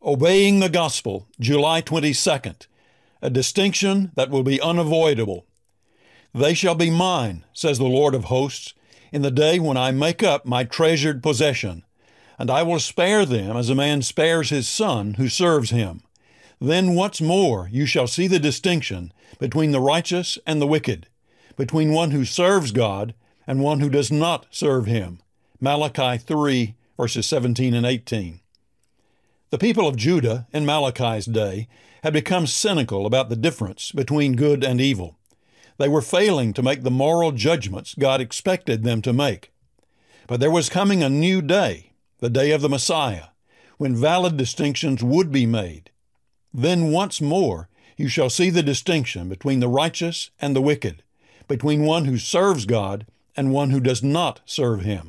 Obeying the Gospel, July 22nd, a distinction that will be unavoidable. They shall be mine, says the Lord of hosts, in the day when I make up my treasured possession, and I will spare them as a man spares his son who serves him. Then once more you shall see the distinction between the righteous and the wicked, between one who serves God and one who does not serve him. Malachi 3, verses 17 and 18. The people of Judah in Malachi's day had become cynical about the difference between good and evil. They were failing to make the moral judgments God expected them to make. But there was coming a new day, the day of the Messiah, when valid distinctions would be made. Then once more you shall see the distinction between the righteous and the wicked, between one who serves God and one who does not serve him.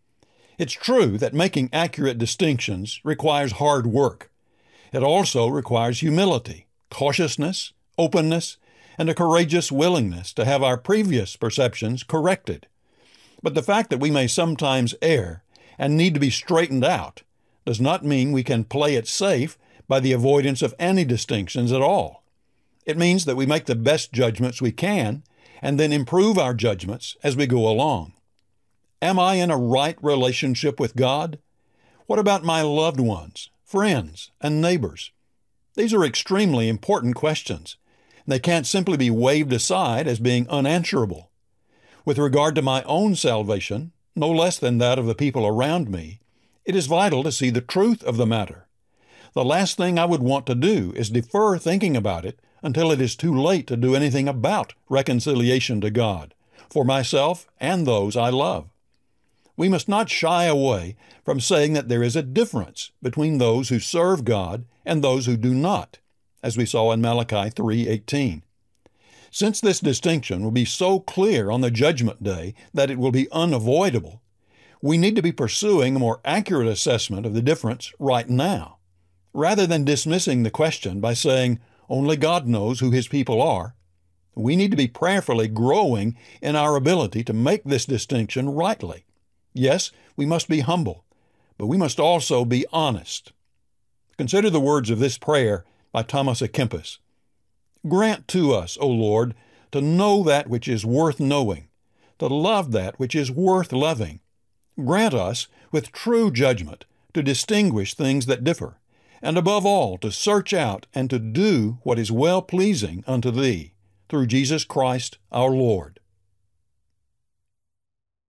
It's true that making accurate distinctions requires hard work. It also requires humility, cautiousness, openness, and a courageous willingness to have our previous perceptions corrected. But the fact that we may sometimes err and need to be straightened out does not mean we can play it safe by the avoidance of any distinctions at all. It means that we make the best judgments we can and then improve our judgments as we go along. Am I in a right relationship with God? What about my loved ones, friends, and neighbors? These are extremely important questions. They can't simply be waved aside as being unanswerable. With regard to my own salvation, no less than that of the people around me, it is vital to see the truth of the matter. The last thing I would want to do is defer thinking about it until it is too late to do anything about reconciliation to God, for myself and those I love. We must not shy away from saying that there is a difference between those who serve God and those who do not, as we saw in Malachi 3:18. Since this distinction will be so clear on the judgment day that it will be unavoidable, we need to be pursuing a more accurate assessment of the difference right now, rather than dismissing the question by saying, only God knows who His people are. We need to be prayerfully growing in our ability to make this distinction rightly. Yes, we must be humble, but we must also be honest. Consider the words of this prayer by Thomas à Kempis. Grant to us, O Lord, to know that which is worth knowing, to love that which is worth loving. Grant us, with true judgment, to distinguish things that differ, and above all, to search out and to do what is well-pleasing unto Thee, through Jesus Christ our Lord.